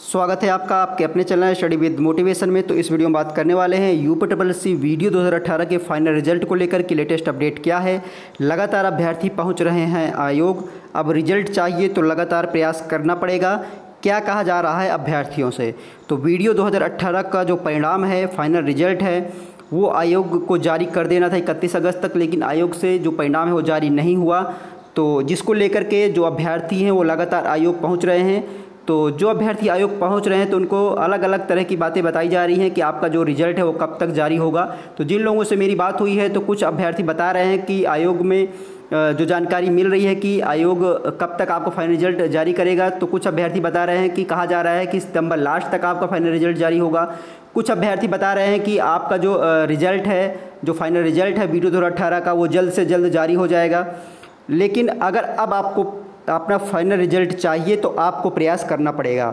स्वागत है आपका आपके अपने चैनल स्टडी विद मोटिवेशन में। तो इस वीडियो में बात करने वाले हैं यूपीएससी वीडियो 2018 के फाइनल रिजल्ट को लेकर कि लेटेस्ट अपडेट क्या है। लगातार अभ्यर्थी पहुंच रहे हैं आयोग, अब रिजल्ट चाहिए तो लगातार प्रयास करना पड़ेगा। क्या कहा जा रहा है अभ्यर्थियों से, तो वीडियो 2018 का जो परिणाम है, फाइनल रिजल्ट है, वो आयोग को जारी कर देना था 31 अगस्त तक, लेकिन आयोग से जो परिणाम है वो जारी नहीं हुआ। तो जिसको लेकर के जो अभ्यर्थी हैं वो लगातार आयोग पहुंच रहे हैं। तो जो अभ्यर्थी आयोग पहुंच रहे हैं तो उनको अलग अलग तरह की बातें बताई जा रही हैं कि आपका जो रिजल्ट है वो कब तक जारी होगा। तो जिन लोगों से मेरी बात हुई है तो कुछ अभ्यर्थी बता रहे हैं कि आयोग में जो जानकारी मिल रही है कि आयोग कब तक आपको फाइनल रिजल्ट जारी करेगा। तो कुछ अभ्यर्थी बता रहे हैं कि कहा जा रहा है कि सितंबर लास्ट तक आपका फाइनल रिजल्ट जारी होगा। कुछ अभ्यर्थी बता रहे हैं कि आपका जो रिजल्ट है, जो फाइनल रिजल्ट है वीडियो 2018 का, वो जल्द से जल्द जारी हो जाएगा। लेकिन अगर अब आपको अपना फाइनल रिजल्ट चाहिए तो आपको प्रयास करना पड़ेगा,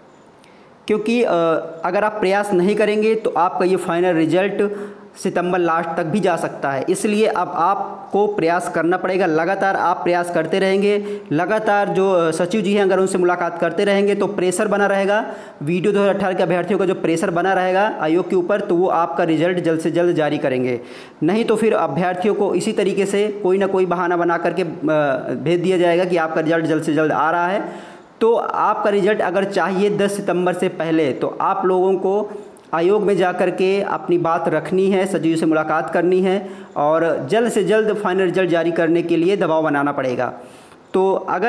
क्योंकि अगर आप प्रयास नहीं करेंगे तो आपका ये फाइनल रिजल्ट सितंबर लास्ट तक भी जा सकता है। इसलिए अब आपको प्रयास करना पड़ेगा। लगातार आप प्रयास करते रहेंगे, लगातार जो सचिव जी हैं अगर उनसे मुलाकात करते रहेंगे तो प्रेशर बना रहेगा। वीडियो 2018 के अभ्यर्थियों का जो प्रेशर बना रहेगा आयोग के ऊपर, तो वो आपका रिजल्ट जल्द से जल्द जारी करेंगे। नहीं तो फिर अभ्यर्थियों को इसी तरीके से कोई ना कोई बहाना बना करके भेज दिया जाएगा कि आपका रिजल्ट जल्द से जल्द आ रहा है। तो आपका रिजल्ट अगर चाहिए 10 सितंबर से पहले, तो आप लोगों को आयोग में जाकर के अपनी बात रखनी है, सचिव से मुलाकात करनी है और जल्द से जल्द फाइनल रिजल्ट जारी करने के लिए दबाव बनाना पड़ेगा। तो अगर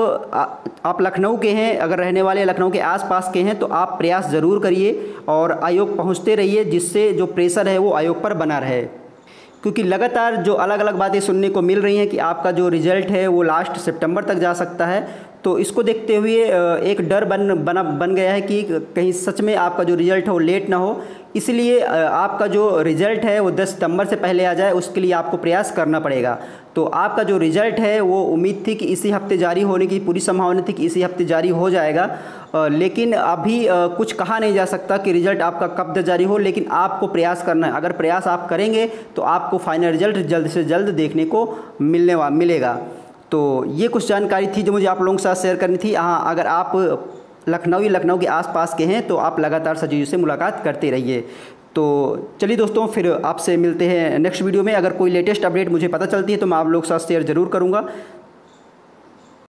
आप लखनऊ के हैं, अगर रहने वाले लखनऊ के आसपास के हैं, तो आप प्रयास ज़रूर करिए और आयोग पहुंचते रहिए, जिससे जो प्रेशर है वो आयोग पर बना रहे। क्योंकि लगातार जो अलग अलग बातें सुनने को मिल रही हैं कि आपका जो रिज़ल्ट है वो लास्ट सितंबर तक जा सकता है। तो इसको देखते हुए एक डर बन गया है कि कहीं सच में आपका जो रिज़ल्ट है वो लेट ना हो। इसलिए आपका जो रिज़ल्ट है वो 10 सितंबर से पहले आ जाए, उसके लिए आपको प्रयास करना पड़ेगा। तो आपका जो रिज़ल्ट है वो उम्मीद थी कि इसी हफ्ते जारी होने की पूरी संभावना थी कि इसी हफ्ते जारी हो जाएगा, लेकिन अभी कुछ कहा नहीं जा सकता कि रिज़ल्ट आपका कब तक जारी हो। लेकिन आपको प्रयास करना है। अगर प्रयास आप करेंगे तो आपको फाइनल रिज़ल्ट जल्द से जल्द देखने को मिलेगा। तो ये कुछ जानकारी थी जो मुझे आप लोगों के साथ शेयर करनी थी। हाँ, अगर आप लखनऊ के आसपास के हैं तो आप लगातार सचिव से मुलाकात करते रहिए। तो चलिए दोस्तों, फिर आपसे मिलते हैं नेक्स्ट वीडियो में। अगर कोई लेटेस्ट अपडेट मुझे पता चलती है तो मैं आप लोगों के साथ शेयर ज़रूर करूँगा।